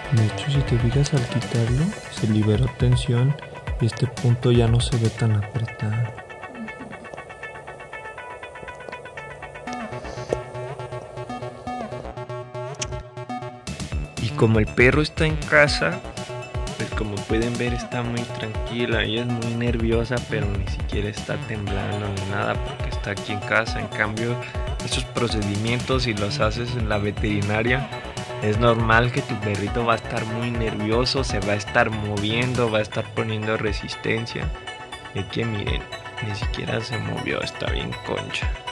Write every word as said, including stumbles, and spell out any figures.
De hecho, si te fijas al quitarlo, se liberó tensión y este punto ya no se ve tan apretado. Y como el perro está en casa, pues como pueden ver está muy tranquila. Ella es muy nerviosa, pero ni siquiera está temblando ni nada porque está aquí en casa. En cambio, esos procedimientos, si los haces en la veterinaria, es normal que tu perrito va a estar muy nervioso, se va a estar moviendo, va a estar poniendo resistencia. Y que miren, ni siquiera se movió, está bien concha.